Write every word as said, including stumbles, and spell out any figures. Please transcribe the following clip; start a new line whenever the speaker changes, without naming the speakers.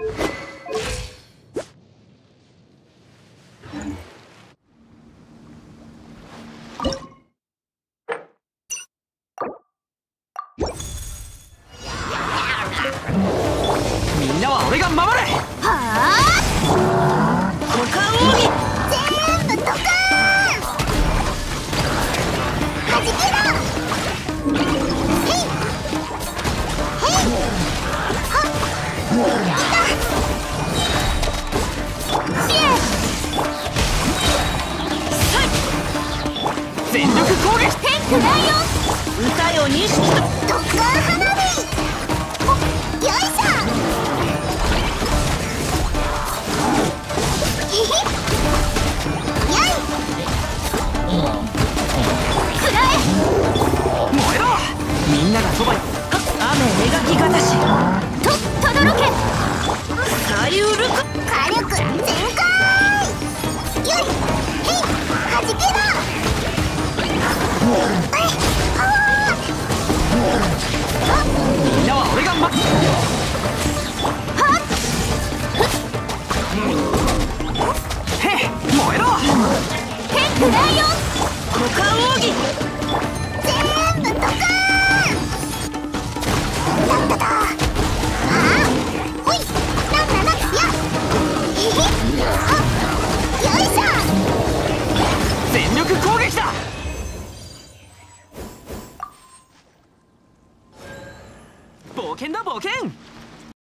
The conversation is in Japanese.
みんなは俺が守れ。はあ、股間奥義全部ドカーン。はじけろ。へいへいはっいたシエさい全力攻撃天空ライオン歌よにしきとドカー花火。よいしょ。ひひやいくらえ燃えろ。みんながそばに雨描きがたしととどろけさゆるく火力全開。よいへいはじけろ。みんなは俺が待つ。はっへっ燃えろ。天空ライオン股間奥義全部ドカーン。だっただああほいなんななやへへはっよいしょ。全力攻撃だ。冒険だ冒険。